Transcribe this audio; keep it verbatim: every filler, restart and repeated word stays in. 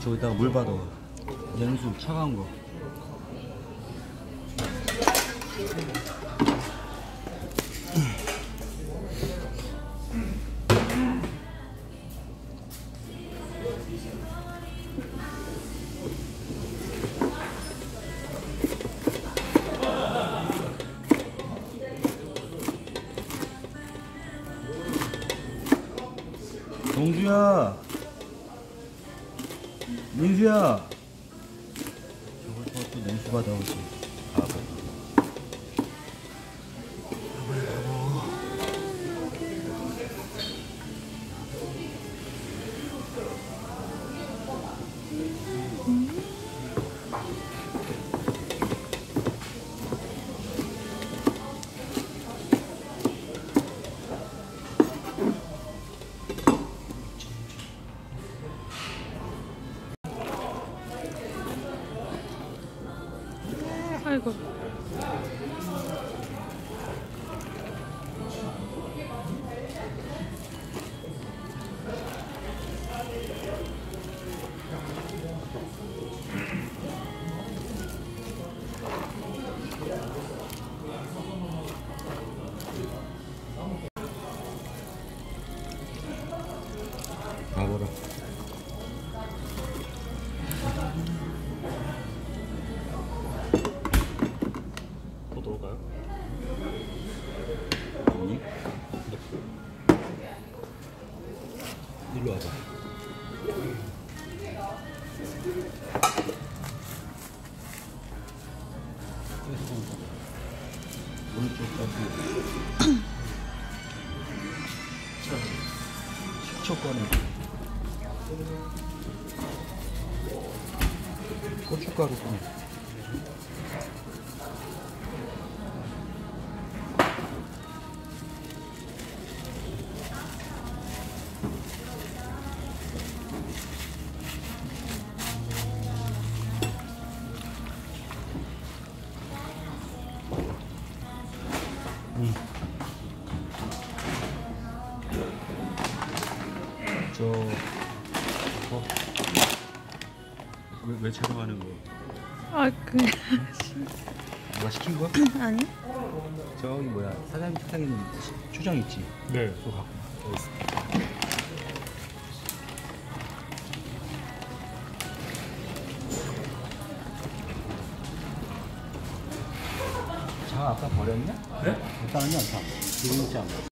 저기다가 물 받아. 냉수 차가운 거. 동주야, 민수야. 저걸 또, 또 냉수 받아오지. 바보. 아이고. 가보라. 더 넣을까요? 아니? 일로 와봐. 오른쪽까지. 식초 꺼내. 고춧가루 꺼내. 응. 저, 어, 왜, 왜 촬영하는 거? 아, 그. 누가 시킨 거? 아니? 저기 뭐야, 사장님 책상에 있는 추정 있지? 네. 그거 갖고 와. 여기 있어. 장 아까 버렸냐? 네? 일단은요, 장. 기름장.